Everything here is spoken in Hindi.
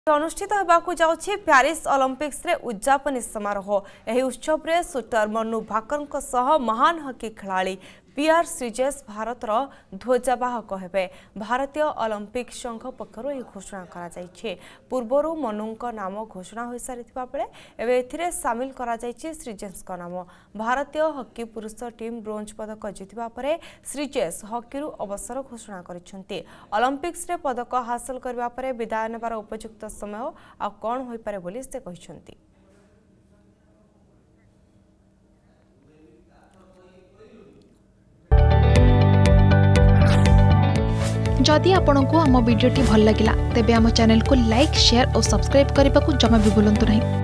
अनुष्ठित होगाकू जाउछि प्यारिस ओलंपिक्स रे उद्यापनी समारोह। एही उत्सव रे शूटर मनु भाकर सह महान हॉकी खिलाड़ी पीआर श्रीजेश भारतर ध्वजवाहक हेबे। भारतीय ओलंपिक संघ पक्षरु एही घोषणा करा जायछि। पूर्वरु मनुंक नाम घोषणा होई सारिथिबा बेले एबे एथिरे शामिल करा जायछि श्रीजेशक नाम। भारतीय हॉकी पुरुष टीम ब्रोंज पदक जितिबा परे श्रीजेश हॉकीरु अवसर घोषणा करिसेंति। ओलंपिक्स रे पदक हासिल करबा परे विदाय नेबार उपयुक्त समय आ कोन होई पारे बोली से कहिसेंति। जदि आपंक आम भिडी भल लगा तेब आम चैनल को लाइक शेयर और सब्सक्राइब करने को जमा भी भूलु नहीं।